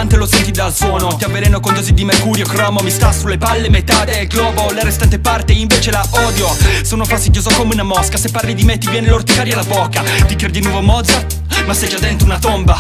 pesante, lo senti dal suono. Ti avveleno con dosi di mercurio cromo. Mi sta sulle palle metà del globo, la restante parte invece la odio. Sono fastidioso come una mosca, se parli di me ti viene l'orticaria alla bocca. Ti credi nuovo Mozart? Ma sei già dentro una tomba.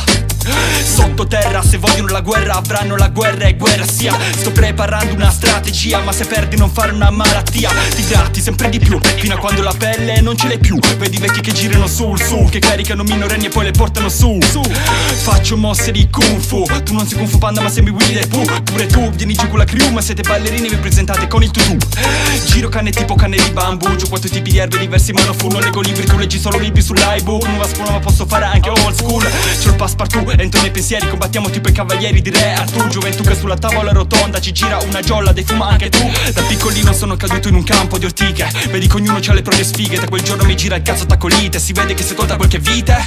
Sottoterra, se vogliono la guerra avranno la guerra e guerra sia. Sto preparando una strategia, ma se perdi non fare una malattia. Ti gratti sempre di più, fino a quando la pelle non ce l'hai più. Vedi vecchi che girano sul su, che caricano minorenni e poi le portano su. Faccio mosse di kung fu, tu non sei Kung Fu Panda ma sembri Winnie the Pooh. Pure tu, vieni giù con la crew, ma siete ballerini e vi presentate con il tutù. Giro canne tipo canne di bambù, giù 4 tipi di erbe diversi ma non fu. Non leggo libri, tu leggi solo libri sull'iBook. Nuova scuola ma posso fare anche old school. C'ho il passepartout, entro nei pensieri, combattiamo tipo i cavalieri di Re Artù. Gioventù che sulla tavola rotonda ci gira una giolla, dei fuma anche tu. Da piccolino sono caduto in un campo di ortiche, vedi che ognuno c'ha le proprie sfighe. Da quel giorno mi gira il cazzo taccolite, si vede che si conta qualche vite.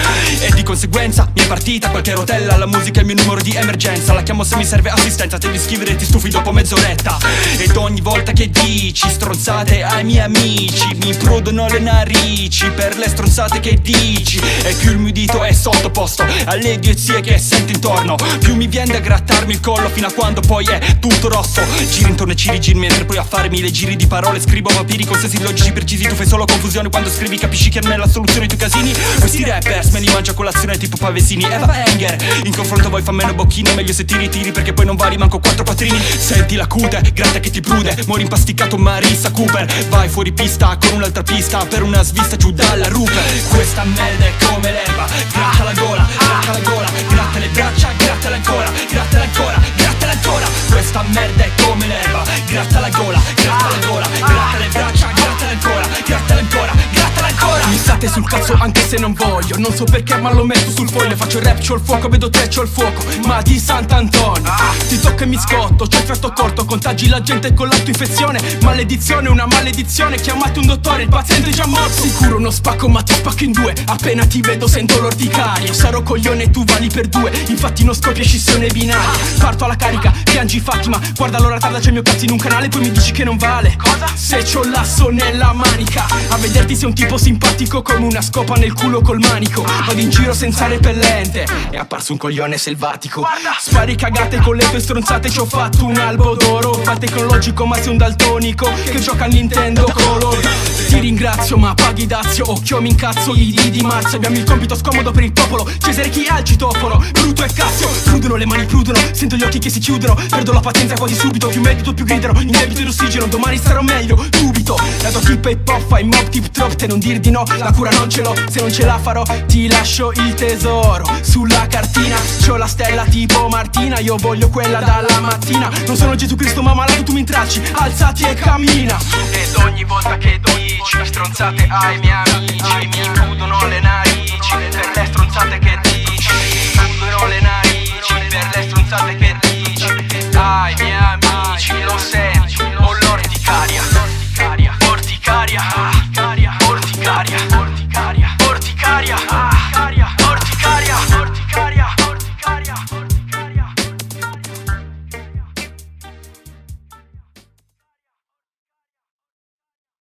E di conseguenza mi è partita qualche rotella, la musica è il mio numero di emergenza. La chiamo se mi serve assistenza, te di scrivere ti stufi dopo mezz'oretta. Ed ogni volta che dici stronzate ai miei amici, mi prudono le narici per le stronzate che dici. E più il mio dito è sottoposto alle idiozie che sento intorno, più mi viene da grattarmi il collo, fino a quando poi è tutto rosso. Giri intorno e ci rigiri mentre poi a farmi le giri di parole. Scrivo papiri con sensi logici precisi, tu fai solo confusione quando scrivi, capisci che non è la soluzione ai tuoi casini. Questi rappers me li mangio a colazione tipo pavesini. Eva Enger, in confronto voi fa meno bocchino, meglio se ti ritiri perché poi non vali manco 4 quattrini. Senti la cute, gratta che ti prude, muori impasticato Marissa Cooper. Vai fuori pista con un'altra pista per una svista giù dalla rupe. Questa merda è come l'erba, gratta la gola, gratta la gola, gratta le braccia, grattala ancora, grattala ancora, grattala ancora. Questa merda è come l'erba, gratta la gola, gratta la gola, gratta le braccia, grattala ancora, grattala ancora, grattala ancora. Mi state sul cazzo anche se non voglio, non so perché ma lo metto sul foglio. Faccio rap, c'ho il fuoco, vedo te, c'ho il fuoco, ma di Sant'Antonio. Ti tocca e mi scotto, c'ho il tratto corto, contagi la gente con l'autoinfezione. Maledizione, una maledizione, chiamate un dottore, il paziente è già morto. Sicuro uno spacco ma ti spacco in due, appena ti vedo sento l'orticaria. Sarò coglione e tu vali per due, infatti non scoppia scissione binaria. Parto alla carica, piangi Fatima, guarda l'ora tarda c'è il mio cazzo in un canale, poi mi dici che non vale. Cosa? Se c'ho l'asso nella manica, a vederti sei un tipo simpatico come una scopa nel culo col manico. Vado in giro senza repellente, è apparso un coglione selvatico. Guarda. Spari cagate con le tue stronzate, ci ho fatto un albo d'oro. Fa il tecnologico ma sei un daltonico che gioca al Nintendo Color. Ti ringrazio ma paghi dazio, occhio mi incazzo i di marzo. Abbiamo il compito scomodo per il popolo, Cesare chi ha il citofono, Bruto e Cassio. Prudono, le mani prudono, sento gli occhi che si chiudono. Perdo la pazienza quasi subito, più medito più gridano. In debito d'ossigeno, domani starò meglio, dubito. La tua tipa hip hop fai mob tip trop, te non dir di no. La cura non ce l'ho, se non ce la farò ti lascio il tesoro. Sulla cartina c'ho la stella tipo Martina, io voglio quella dalla mattina. Non sono Gesù Cristo ma malato, tu mi intracci, alzati e cammina. Ed ogni volta che dici stronzate ai miei amici, mi prudono le narici per le stronzate che dici. Prudono le narici per le stronzate che dici. Ai miei amici lo senti, ho l'orticaria, orticaria, orticaria.